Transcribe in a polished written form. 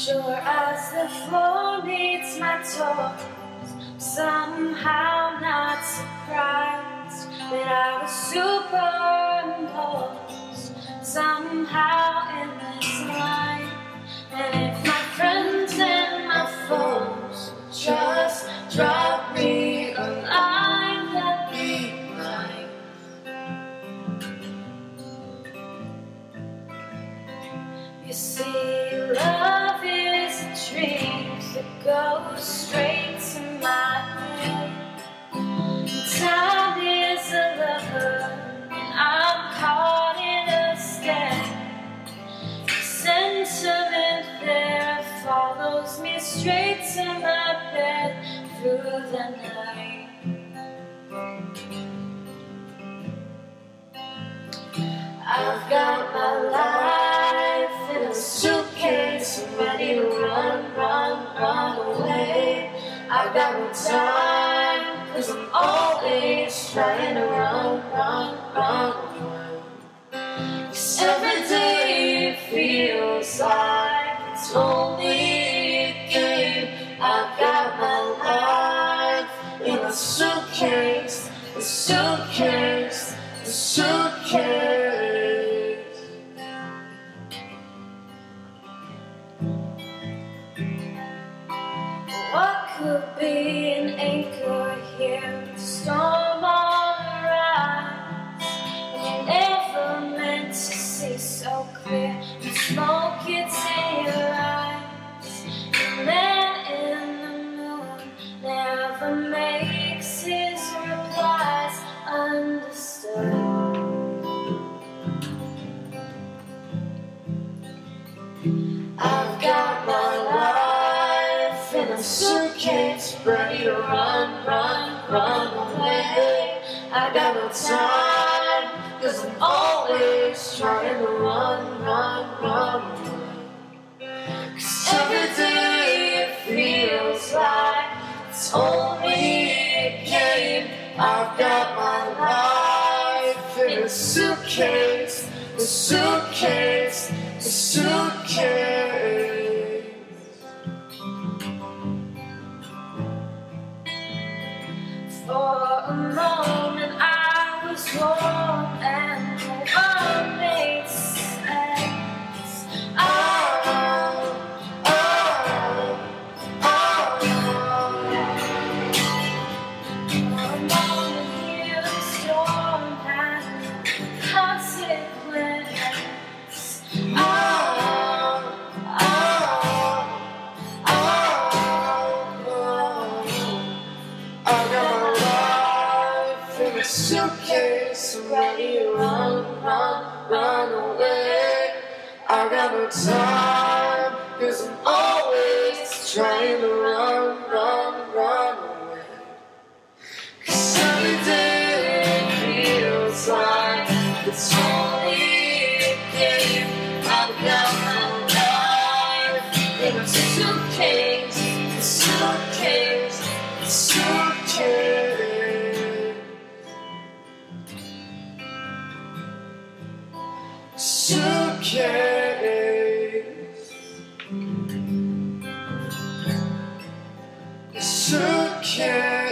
Sure as the floor meets my toes, somehow not surprised that I was superimposed somehow in this line. And if my friends and my foes just drop me a line, let me mine. You see, love is a dream that goes straight to my head. Time is a lover, and I'm caught in a scam. Sentiment there follows me straight to my bed through the night. I've got my life in a suitcase, ready to run, run, run away. I've got no time, 'cause I'm always trying to run, run, run away. 'Cause every day it feels like it's only a game. I've got my life in a suitcase, a suitcase, a suitcase. What could be an anchor here? The storm on the rise, and you never meant to see so clear. The smoke gets in your eyes. The man in the moon never makes his replies understood. I've got my life in a suitcase, ready to run, run, run away. I got no time, 'cause I'm always trying to run, run, run away. 'Cause every day it feels like it's only a game. I've got my life in a suitcase, a suitcase, a suitcase. For a moment I was warm and no one made sense. For a moment here the storm had consequence. Suitcase, ready to run, run, run away. I got no time, 'cause I'm always trying to run, run, run away. 'Cause every day it feels like it's only a game. I've got my life in a suitcase, a suitcase, a suitcase. Suitcase, suitcase.